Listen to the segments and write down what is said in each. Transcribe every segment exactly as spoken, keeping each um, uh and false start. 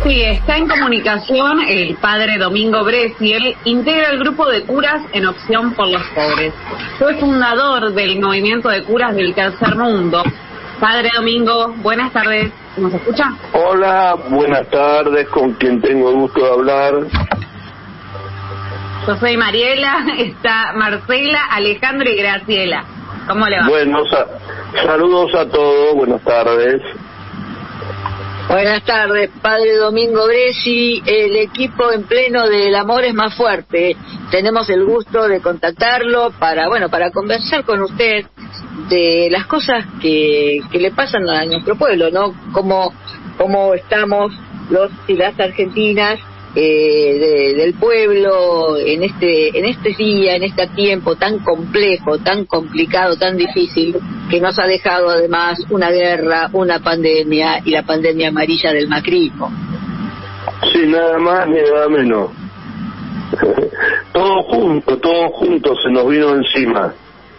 Sí, está en comunicación el padre Domingo Bresci. Él integra el grupo de curas en Opción por los Pobres. Fue fundador del movimiento de curas del Tercer Mundo. Padre Domingo, buenas tardes. ¿Nos escucha? Hola, buenas tardes. ¿Con quien tengo el gusto de hablar? Yo soy Mariela, está Marcela, Alejandro y Graciela. ¿Cómo le va? Bueno, sa saludos a todos, buenas tardes. Buenas tardes, padre Domingo Bresci, el equipo en pleno del Amor es Más Fuerte. Tenemos el gusto de contactarlo para, bueno, para conversar con usted de las cosas que, que le pasan a nuestro pueblo, ¿no? Cómo, cómo estamos los y las argentinas eh, de, del pueblo en este, en este día, en este tiempo tan complejo, tan complicado, tan difícil, que nos ha dejado además una guerra, una pandemia y la pandemia amarilla del macrismo. Sí, nada más ni nada menos. Todo junto, todo junto se nos vino encima.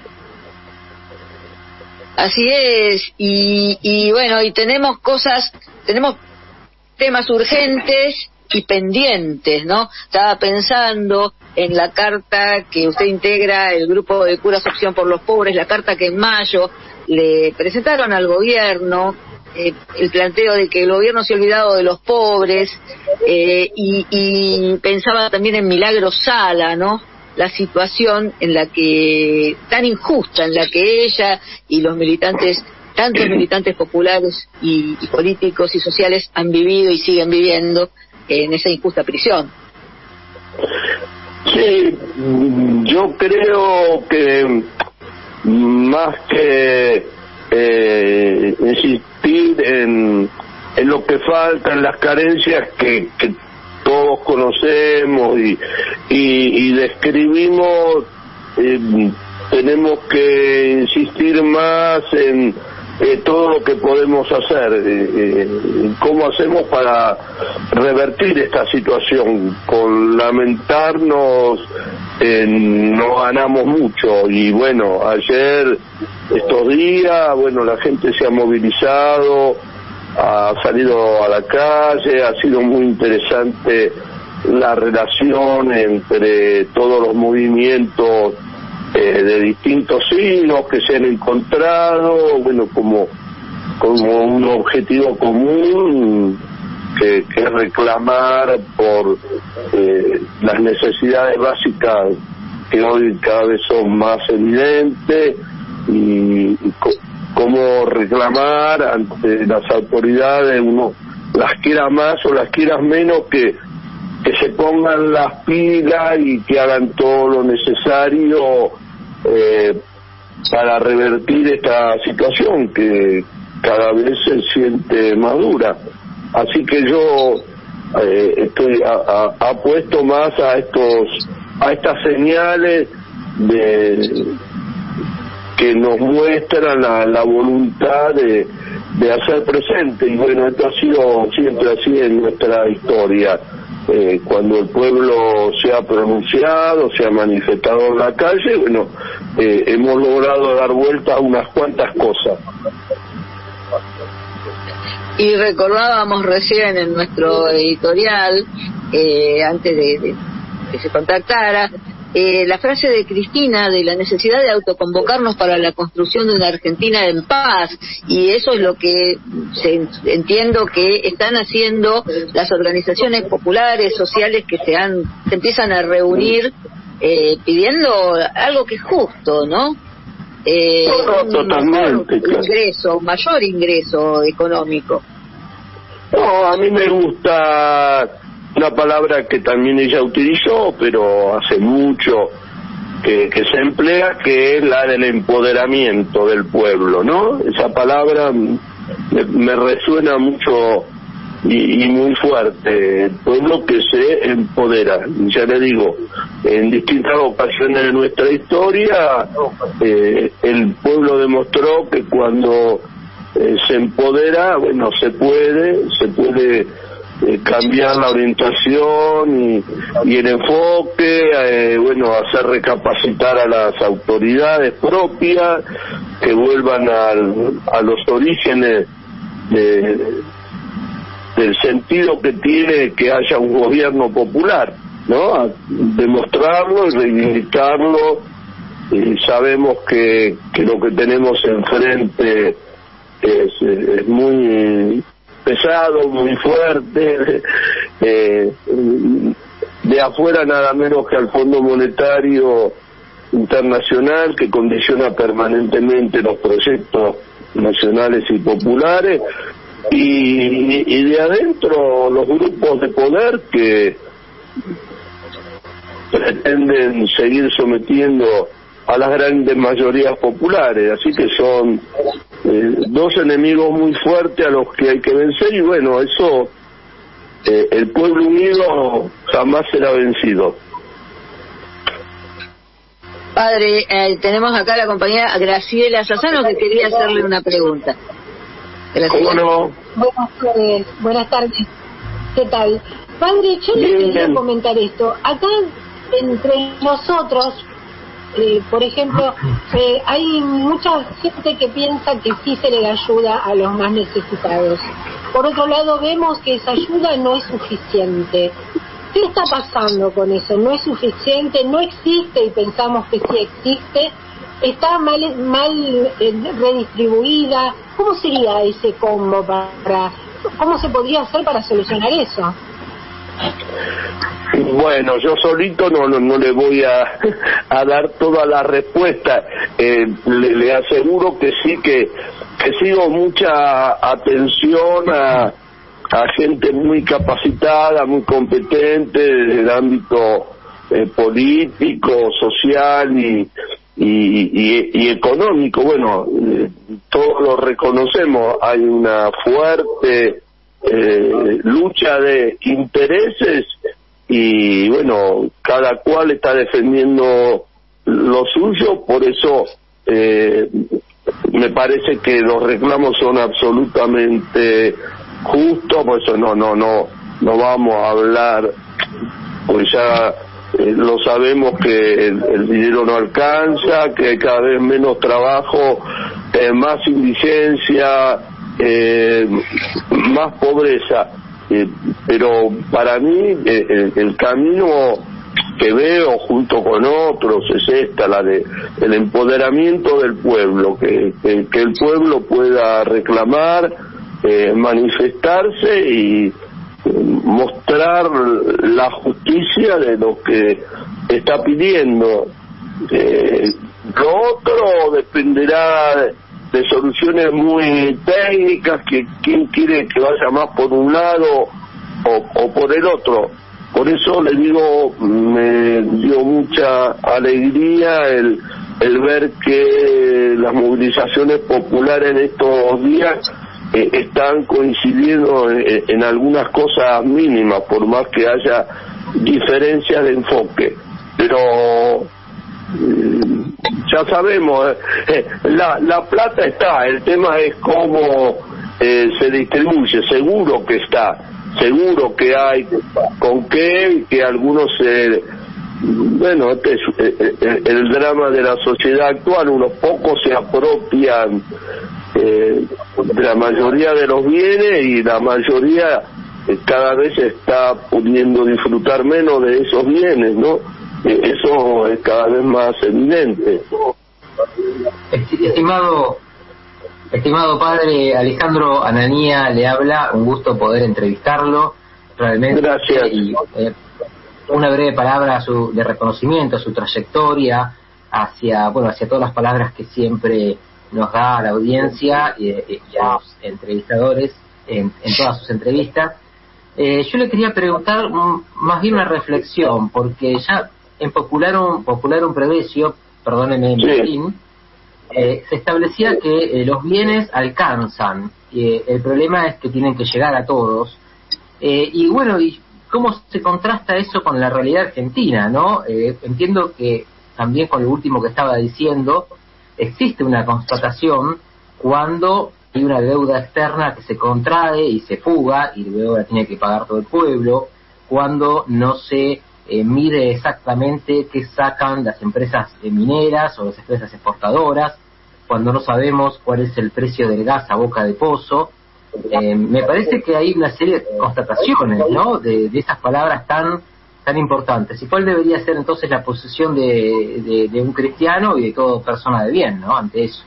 Así es, y, y bueno, y tenemos cosas, tenemos temas urgentes y pendientes, ¿no? Estaba pensando en la carta que usted integra, el grupo de curas Opción por los Pobres, la carta que en mayo le presentaron al gobierno, eh, el planteo de que el gobierno se ha olvidado de los pobres, eh, y, y pensaba también en Milagro Sala, ¿no? La situación en la que, tan injusta, en la que ella y los militantes, tantos militantes populares y, y políticos y sociales han vivido y siguen viviendo en esa injusta prisión. Sí, yo creo que más que eh, insistir en, en lo que falta, en las carencias que, que todos conocemos y, y, y describimos, eh, tenemos que insistir más en eh, todo lo que podemos hacer, eh, eh, cómo hacemos para revertir esta situación. Con lamentarnos eh, no ganamos mucho, y bueno, ayer, estos días, bueno, la gente se ha movilizado, ha salido a la calle, ha sido muy interesante la relación entre todos los movimientos eh, de distintos signos que se han encontrado, bueno, como, como un objetivo común que, que es reclamar por eh, las necesidades básicas que hoy cada vez son más evidentes, y, y cómo reclamar ante las autoridades, uno las quiera más o las quiera menos, que, que se pongan las pilas y que hagan todo lo necesario eh, para revertir esta situación que cada vez se siente más dura. Así que yo eh, estoy a, a, apuesto más a estos a estas señales de que nos muestran la, la voluntad de, de hacer presente. Y bueno, esto ha sido siempre así en nuestra historia. Eh, cuando el pueblo se ha pronunciado, se ha manifestado en la calle, bueno, eh, hemos logrado dar vuelta a unas cuantas cosas. Y recordábamos recién en nuestro editorial, eh, antes de, de que se contactara, Eh, la frase de Cristina de la necesidad de autoconvocarnos para la construcción de una Argentina en paz, y eso es lo que se, entiendo que están haciendo las organizaciones populares, sociales, que se han se empiezan a reunir eh, pidiendo algo que es justo, ¿no? Eh, no, totalmente, un claro. ingreso, un mayor ingreso económico. No, a mí me gusta una palabra que también ella utilizó, pero hace mucho que, que se emplea, que es la del empoderamiento del pueblo, ¿no? Esa palabra me, me resuena mucho y, y muy fuerte. El pueblo que se empodera. Ya le digo, en distintas ocasiones de nuestra historia, eh, el pueblo demostró que cuando eh, se empodera, bueno, se puede, se puede Eh, cambiar la orientación y, y el enfoque, eh, bueno, hacer recapacitar a las autoridades propias, que vuelvan al, a los orígenes de, del sentido que tiene que haya un gobierno popular, ¿no? A demostrarlo y reivindicarlo. Y sabemos que, que lo que tenemos enfrente es, es muy pesado, muy fuerte, eh, de afuera nada menos que al Fondo Monetario Internacional, que condiciona permanentemente los proyectos nacionales y populares, y, y de adentro los grupos de poder que pretenden seguir sometiendo a las grandes mayorías populares, así que son eh, dos enemigos muy fuertes a los que hay que vencer, y bueno, eso eh, el pueblo unido jamás será vencido. Padre, eh, tenemos acá a la compañera Graciela Sassano que quería hacerle una pregunta. ¿Cómo no? Buenas tardes, buenas tardes. ¿Qué tal? Padre, yo le quería comentar esto. Acá, entre nosotros, eh, por ejemplo, eh, hay mucha gente que piensa que sí se le da ayuda a los más necesitados. Por otro lado, vemos que esa ayuda no es suficiente. ¿Qué está pasando con eso? ¿No es suficiente? ¿No existe y pensamos que sí existe? ¿Está mal, mal eh, redistribuida? ¿Cómo sería ese combo para... ¿Cómo se podría hacer para solucionar eso? Bueno, yo solito no no, no le voy a, a dar toda la respuesta. Eh, le, le aseguro que sí, que, que sigo mucha atención a... a gente muy capacitada, muy competente desde el ámbito eh, político, social y, y, y, y económico. Bueno, eh, todos lo reconocemos, hay una fuerte eh, lucha de intereses y bueno, cada cual está defendiendo lo suyo, por eso eh, me parece que los reclamos son absolutamente justo, por eso no no no no vamos a hablar, pues ya eh, lo sabemos que el, el dinero no alcanza, que hay cada vez menos trabajo, eh, más indigencia, eh, más pobreza, eh, pero para mí eh, el, el camino que veo junto con otros es esta, la de el empoderamiento del pueblo, que, que, que el pueblo pueda reclamar, Eh, manifestarse y eh, mostrar la justicia de lo que está pidiendo. Eh, lo otro dependerá de, de soluciones muy técnicas, que quien quiere que vaya más por un lado o, o por el otro. Por eso le digo, me dio mucha alegría el, el ver que las movilizaciones populares en estos días Eh, están coincidiendo en, en algunas cosas mínimas, por más que haya diferencias de enfoque, pero eh, ya sabemos, eh, la, la plata está, el tema es cómo eh, se distribuye. Seguro que está, seguro que hay con qué, que algunos se... Bueno, este es el, el drama de la sociedad actual, unos pocos se apropian eh, de la mayoría de los bienes y la mayoría eh, cada vez está pudiendo disfrutar menos de esos bienes, ¿no? Eh, eso es cada vez más evidente. Estimado, estimado padre Alejandro Ananía, le habla, un gusto poder entrevistarlo, realmente. Gracias. Y, eh, una breve palabra a su, de reconocimiento a su trayectoria, hacia bueno hacia todas las palabras que siempre nos da a la audiencia y, y a los entrevistadores en, en todas sus entrevistas. Eh, yo le quería preguntar um, más bien una reflexión, porque ya en Popularum, Popularum Preveditio, perdóneme el latín, eh, se establecía que eh, los bienes alcanzan, eh, el problema es que tienen que llegar a todos, eh, y bueno, y ¿cómo se contrasta eso con la realidad argentina, no? Eh, entiendo que también con lo último que estaba diciendo, existe una constatación cuando hay una deuda externa que se contrae y se fuga y luego la tiene que pagar todo el pueblo, cuando no se eh, mide exactamente qué sacan las empresas eh, mineras o las empresas exportadoras, cuando no sabemos cuál es el precio del gas a boca de pozo, eh, me parece que hay una serie de constataciones, ¿no?, de, de esas palabras tan tan importantes. ¿Y cuál debería ser entonces la posición de, de, de un cristiano y de toda persona de bien, ¿no?, ante eso?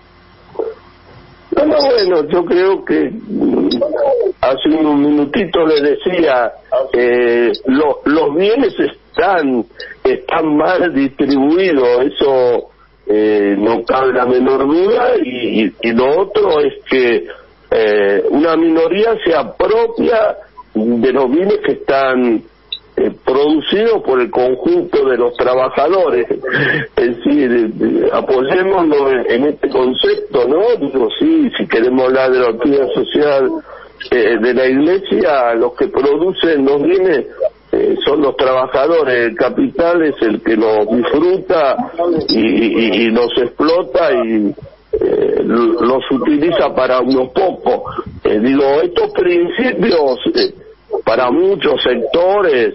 No, no, bueno, yo creo que hace un minutito le decía, eh, lo, los bienes están están mal distribuidos, eso eh, no cabe la menor duda, y, y, y lo otro es que eh, una minoría se apropia de los bienes que están Eh, producido por el conjunto de los trabajadores. Es decir, eh, apoyémonos en, en este concepto, ¿no? Digo, sí, si queremos hablar de la actividad social eh, de la Iglesia, los que producen los bienes eh, son los trabajadores. El capital es el que los disfruta y, y, y los explota y eh, los utiliza para unos pocos. Eh, digo, estos principios eh, para muchos sectores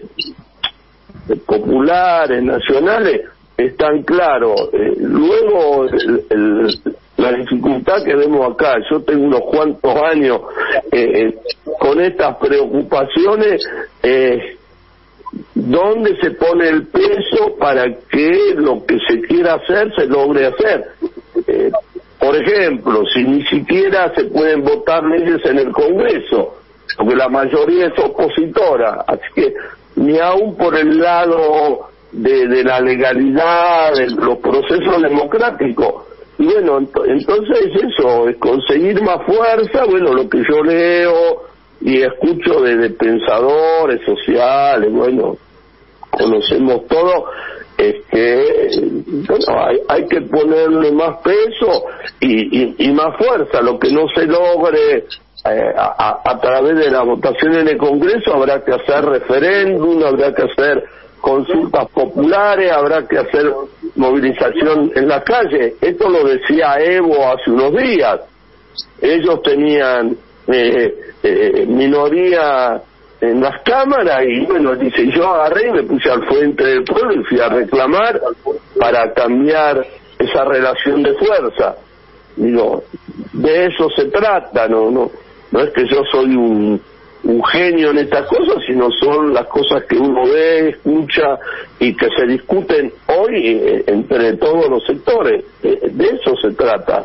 populares, nacionales, están claros. Eh, luego, el, el, la dificultad que vemos acá, yo tengo unos cuantos años eh, con estas preocupaciones, eh, ¿dónde se pone el peso para que lo que se quiera hacer se logre hacer? Eh, por ejemplo, si ni siquiera se pueden votar leyes en el Congreso, porque la mayoría es opositora, así que ni aún por el lado de, de la legalidad, de los procesos democráticos. Y bueno, ent entonces eso, es conseguir más fuerza. Bueno, lo que yo leo y escucho de, de pensadores sociales, bueno, conocemos todo, es que bueno, hay, hay que ponerle más peso y, y, y más fuerza. Lo que no se logre Eh, a, a través de la votación en el Congreso, habrá que hacer referéndum, habrá que hacer consultas populares, habrá que hacer movilización en la calle. Esto lo decía Evo hace unos días. Ellos tenían eh, eh, minoría en las cámaras y bueno, dice, yo agarré y me puse al frente del pueblo y fui a reclamar para cambiar esa relación de fuerza. Digo, de eso se trata, no no no es que yo soy un, un genio en estas cosas, sino son las cosas que uno ve, escucha y que se discuten hoy eh, entre todos los sectores. Eh, de eso se trata.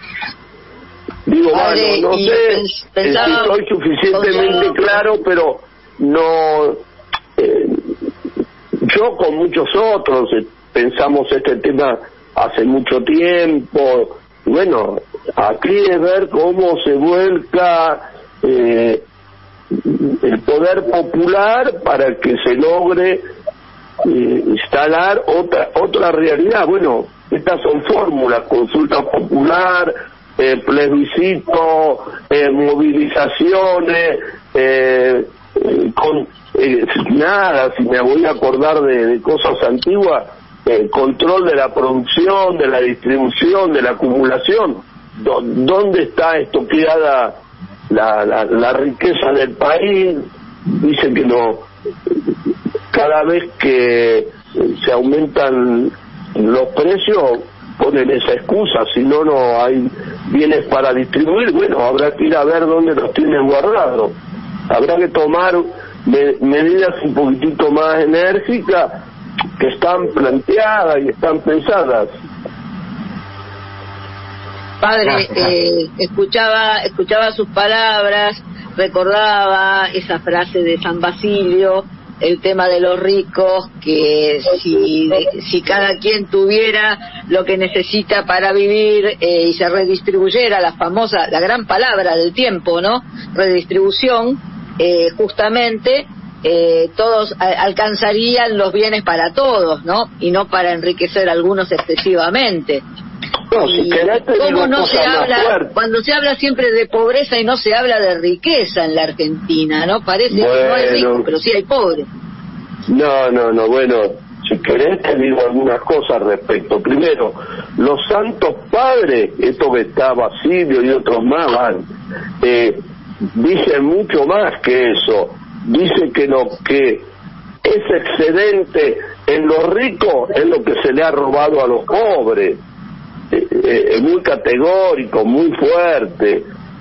Digo, Padre, bueno, no sé pensaba, si soy suficientemente pensaba, claro, pero no... Eh, yo con muchos otros eh, pensamos este tema hace mucho tiempo. Bueno, aquí es ver cómo se vuelca eh, el poder popular para que se logre eh, instalar otra otra realidad. Bueno, estas son fórmulas: consulta popular, eh, plebiscito, eh, movilizaciones, eh, eh, con eh, nada, si me voy a acordar de, de cosas antiguas, el control de la producción, de la distribución, de la acumulación. ¿Dónde está estoqueada la, la, la riqueza del país? Dice que no, cada vez que se aumentan los precios ponen esa excusa, si no, no hay bienes para distribuir. Bueno, habrá que ir a ver dónde los tienen guardados. Habrá que tomar me, medidas un poquitito más enérgicas, que están planteadas y están pensadas. Padre, eh, escuchaba escuchaba sus palabras, recordaba esa frase de San Basilio, el tema de los ricos, que si si cada quien tuviera lo que necesita para vivir eh, y se redistribuyera, la famosa, la gran palabra del tiempo, ¿no? Redistribución, eh, justamente Eh, todos a, alcanzarían los bienes para todos, ¿no? Y no para enriquecer a algunos excesivamente. No, si ¿Cómo no se habla, cuando se habla siempre de pobreza y no se habla de riqueza en la Argentina, ¿no? Parece bueno, que no hay rico, pero sí hay pobre. No, no, no, bueno, si querés te digo algunas cosas al respecto. Primero, los santos padres, esto que está Basilio y otros más, van, eh, dicen mucho más que eso. Dice que lo que es excedente en los ricos es lo que se le ha robado a los pobres. Eh, eh, es muy categórico, muy fuerte.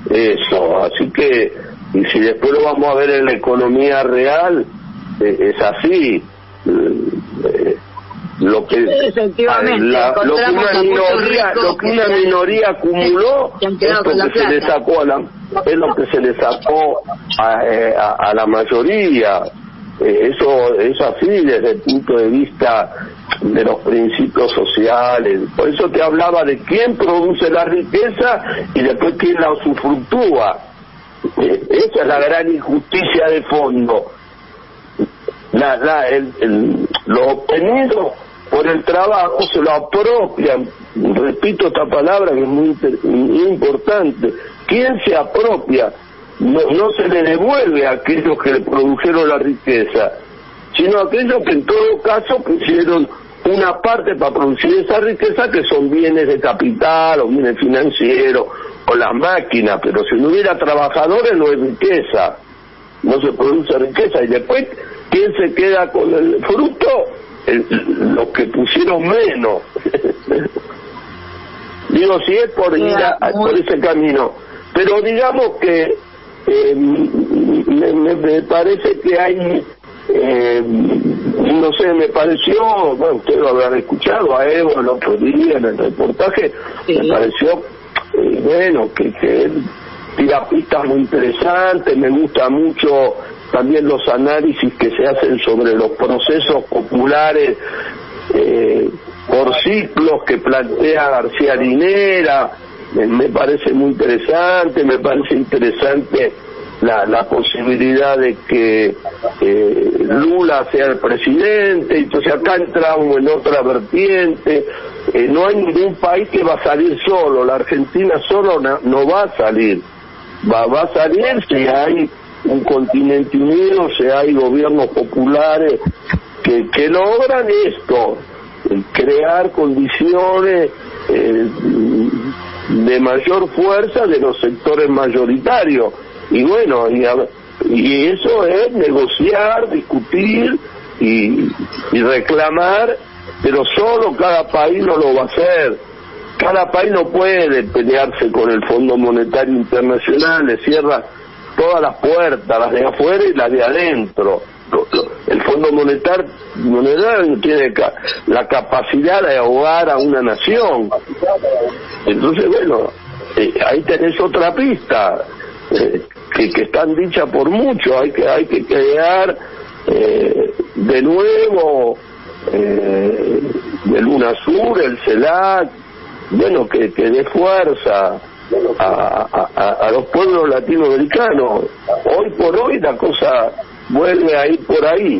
eso. Así que, y si después lo vamos a ver en la economía real, eh, es así. Eh, lo que efectivamente la, lo que una minoría lo que una minoría acumuló es lo que se le sacó a la es lo que se le sacó a, a, a la mayoría. Eh, eso es así desde el punto de vista de los principios sociales. Por eso te hablaba de quién produce la riqueza y después quién la usufructúa. Eh, esa es la gran injusticia de fondo. La, la, el, el, lo obtenido por el trabajo se lo apropian. Repito esta palabra que es muy, muy importante. ¿Quién se apropia? No, no se le devuelve a aquellos que le produjeron la riqueza, sino a aquellos que en todo caso pusieron una parte para producir esa riqueza, que son bienes de capital o bienes financieros o las máquinas. Pero si no hubiera trabajadores no hay riqueza, no se produce riqueza. Y después, ¿quién se queda con el fruto? El, los que pusieron menos. Digo, si es por ir a, por ese camino. Pero digamos que eh, me, me, me parece que hay, eh, no sé, me pareció, bueno, ustedes lo habrán escuchado a Evo el otro día en el reportaje, sí. Me pareció, eh, bueno, que, que él tira pistas muy interesantes. Me gusta mucho también los análisis que se hacen sobre los procesos populares eh, por ciclos que plantea García Linera. Me, me parece muy interesante. Me parece interesante la, la posibilidad de que eh, Lula sea el presidente. Entonces acá entramos en otra vertiente. Eh, no hay ningún país que va a salir solo. La Argentina solo no, no va a salir. Va, va a salir si hay un continente unido, si hay gobiernos populares que, que logran esto, crear condiciones eh, de mayor fuerza de los sectores mayoritarios. Y bueno, y, a, y eso es negociar, discutir y, y reclamar, pero solo cada país no lo va a hacer. Cada país no puede pelearse con el Fondo Monetario Internacional, le cierra todas las puertas, las de afuera y las de adentro. El Fondo Monetario, monetario tiene la capacidad de ahogar a una nación. Entonces, bueno, eh, ahí tenés otra pista, eh, que, que están dichas por muchos. Hay que, hay que crear eh, de nuevo eh, el UNASUR, el CELAC, bueno, que, que dé fuerza a, a, a los pueblos latinoamericanos. Hoy por hoy la cosa vuelve a ir por ahí.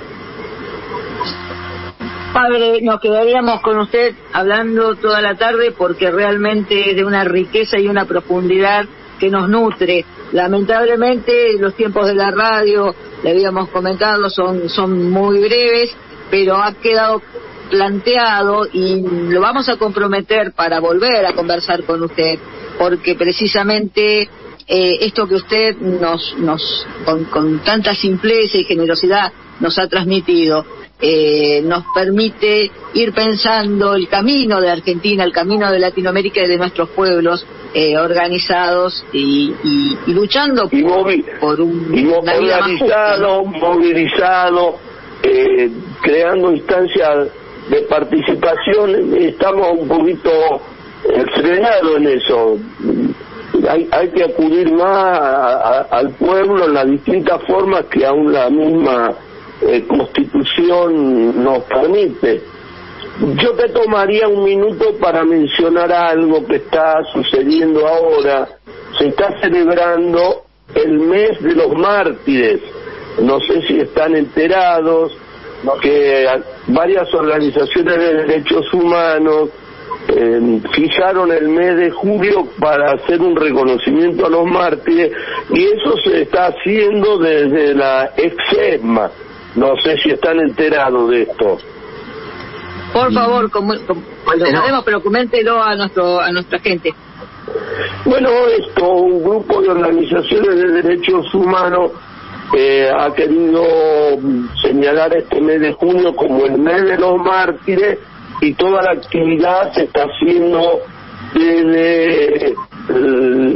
Padre, nos quedaríamos con usted hablando toda la tarde, porque realmente es de una riqueza y una profundidad que nos nutre. Lamentablemente los tiempos de la radio, le habíamos comentado, son, son muy breves, pero ha quedado planteado y lo vamos a comprometer para volver a conversar con usted, porque precisamente eh, esto que usted nos, nos con, con tanta simpleza y generosidad nos ha transmitido, eh, nos permite ir pensando el camino de Argentina, el camino de Latinoamérica y de nuestros pueblos eh, organizados y, y, y luchando y por, movi- por un, y mo- una vida más justa, ¿no? movilizado, eh, creando instancias de participación. Estamos un poquito eh, frenados en eso. Hay, hay que acudir más a, a, al pueblo en las distintas formas que aún la misma eh, Constitución nos permite. Yo te tomaría un minuto para mencionar algo que está sucediendo ahora. Se está celebrando el mes de los mártires. No sé si están enterados que varias organizaciones de derechos humanos eh, fijaron el mes de julio para hacer un reconocimiento a los mártires, y eso se está haciendo desde la EXESMA. No sé si están enterados de esto. Por favor, como, como, lo sabemos, pero coméntelo a nuestro a nuestra gente. Bueno, esto, un grupo de organizaciones de derechos humanos eh, ha querido señalar este mes de junio como el mes de los mártires, y toda la actividad se está haciendo desde eh,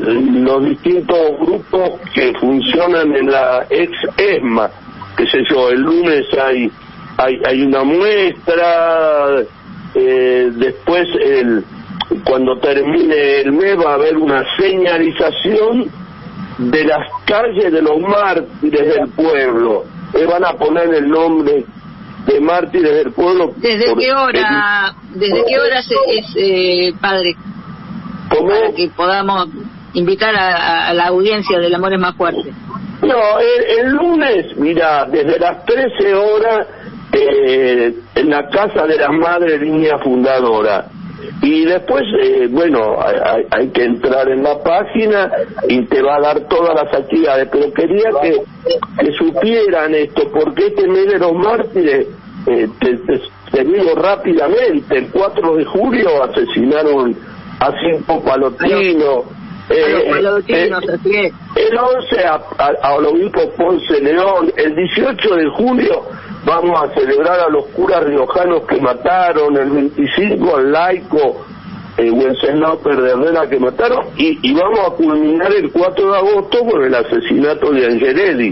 los distintos grupos que funcionan en la ex ESMA, qué sé yo, el lunes hay hay, hay una muestra, eh, después el cuando termine el mes va a haber una señalización de las calles de los mártires del pueblo, le van a poner el nombre de mártires del pueblo. ¿Desde qué hora, el, desde qué hora se, es, eh, padre? ¿Cómo? Para que podamos invitar a, a la audiencia del Amor es Más Fuerte. No, el, el lunes, mira, desde las trece horas eh, en la Casa de las Madres Línea Fundadora. Y después, eh, bueno, hay, hay que entrar en la página y te va a dar todas las actividades, pero quería que, que supieran esto, porque este mes de los mártires, eh, te, te, te digo rápidamente, el cuatro de julio asesinaron a cinco palotinos, eh, eh, eh, el once a, a, a Obispo Ponce León, el dieciocho de julio vamos a celebrar a los curas riojanos que mataron, el veinticinco al laico eh, Wenceslao Perdernera que mataron, y, y vamos a culminar el cuatro de agosto con el asesinato de Angelelli.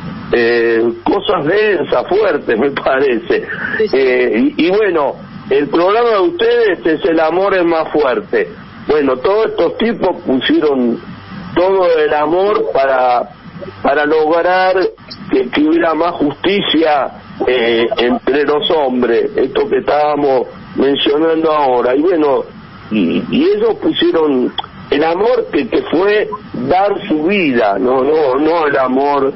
Eh, cosas densas, fuertes, me parece. Eh, y, y bueno, el programa de ustedes es El Amor es Más Fuerte. Bueno, todos estos tipos pusieron todo el amor para para lograr que, que hubiera más justicia eh, entre los hombres, esto que estábamos mencionando ahora. Y bueno, y, y ellos pusieron el amor que, que fue dar su vida, no no no el amor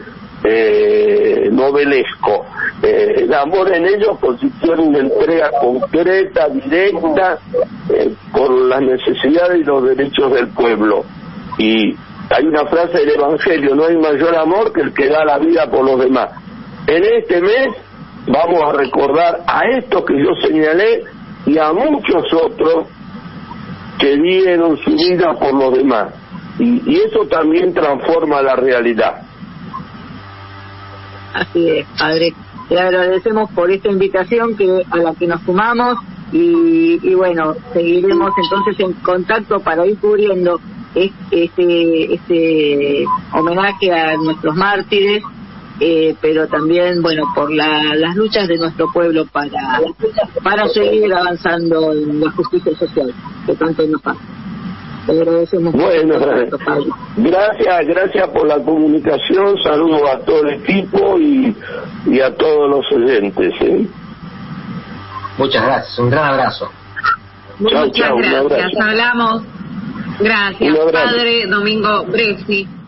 eh, novelesco. Eh, el amor en ellos consistió en una entrega concreta, directa, eh, por las necesidades y los derechos del pueblo. Y hay una frase del Evangelio: no hay mayor amor que el que da la vida por los demás. En este mes vamos a recordar a estos que yo señalé y a muchos otros que dieron su vida por los demás. Y, y eso también transforma la realidad. Así es, padre. Le agradecemos por esta invitación que a la que nos sumamos y, y bueno, seguiremos entonces en contacto para ir cubriendo este este homenaje a nuestros mártires, eh, pero también, bueno, por la, las luchas de nuestro pueblo para para seguir avanzando en la justicia social que tanto nos pasa. Le agradecemos. Bueno, gracias, gracias por la comunicación, saludos a todo el equipo y, y a todos los oyentes. ¿eh? Muchas gracias, un gran abrazo. Muchas chau, chau, gracias, hablamos. Gracias, padre Domingo Bresi.